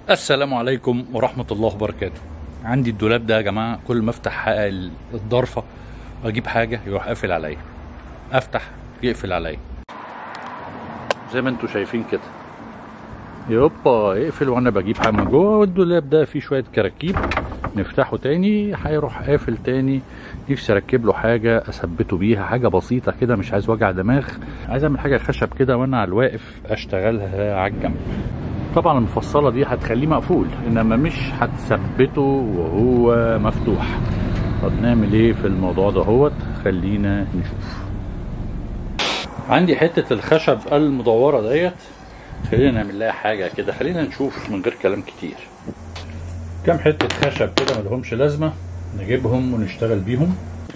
السلام عليكم ورحمة الله وبركاته. عندي الدولاب ده يا جماعة، كل ما افتح الضرفة واجيب حاجة يروح قافل عليا، افتح يقفل عليا زي ما انتوا شايفين كده. يوبا يقفل وانا بجيب حاجة من جوه، والدولاب ده فيه شوية كراكيب، نفتحه تاني هيروح قافل تاني. نفسي اركب له حاجة اثبته بيها، حاجة بسيطة كده، مش عايز وجع دماغ، عايز اعمل حاجة خشب كده وانا على الواقف اشتغلها على الجنب. طبعا المفصله دي هتخليه مقفول، انما مش هتثبته وهو مفتوح. طب نعمل ايه في الموضوع ده؟ خلينا نشوف. عندي حته الخشب المدوره ديت، خلينا نعمل لها حاجه كده. خلينا نشوف من غير كلام كتير. كام حته خشب كده ملهمش لازمه نجيبهم ونشتغل بيهم.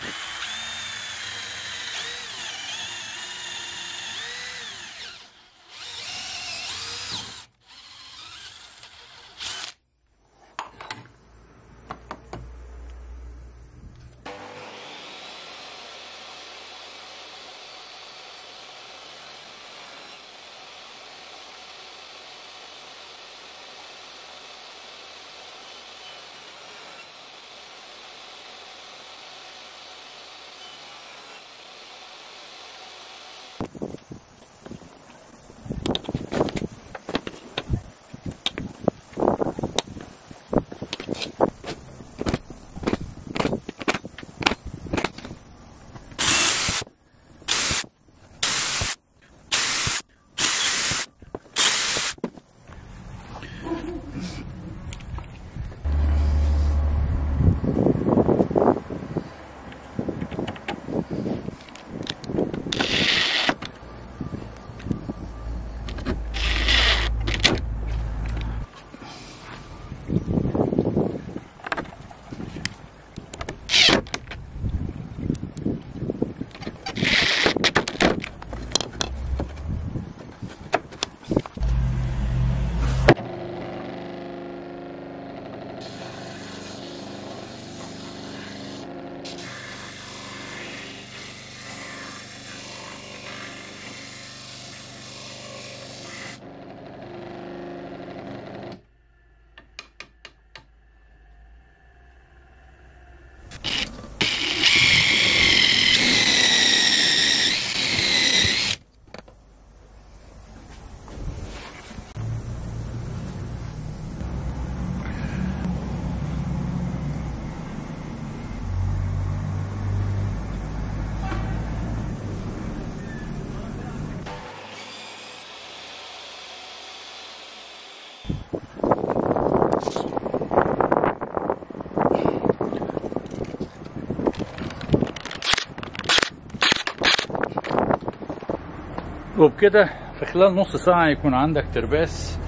وبكده في خلال نص ساعة يكون عندك ترباس.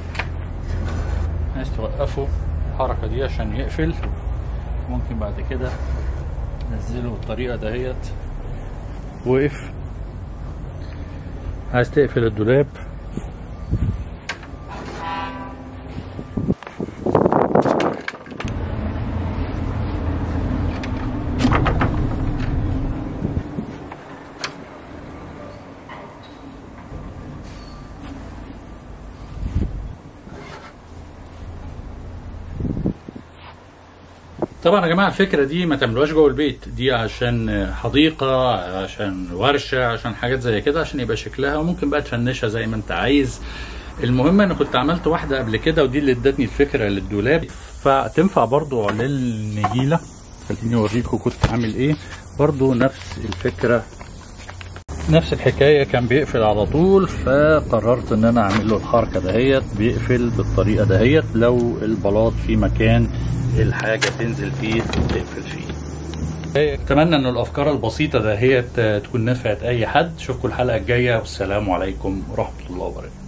عايز توقفه الحركة دي عشان يقفل، ممكن بعد كده نزله بالطريقة دهيت. وقف. عايز تقفل الدولاب، طبعا يا جماعه الفكره دي ما تعملوهاش جوه البيت، دي عشان حديقه، عشان ورشه، عشان حاجات زي كده، عشان يبقى شكلها، وممكن بقى تفنشها زي ما انت عايز. المهم انا كنت عملت واحده قبل كده، ودي اللي ادتني الفكره للدولاب، فتنفع برضو للنجيله. خليني اوريكم كنت عامل ايه. برضو نفس الفكره، نفس الحكايه، كان بيقفل على طول، فقررت ان انا اعمل له الحركه دهيت، بيقفل بالطريقه دهيت. لو البلاط في مكان الحاجه تنزل فيه تقفل فيه. اتمنى ان الافكار البسيطه دهيت تكون نفعت اي حد. اشوفكم الحلقه الجايه، والسلام عليكم ورحمه الله وبركاته.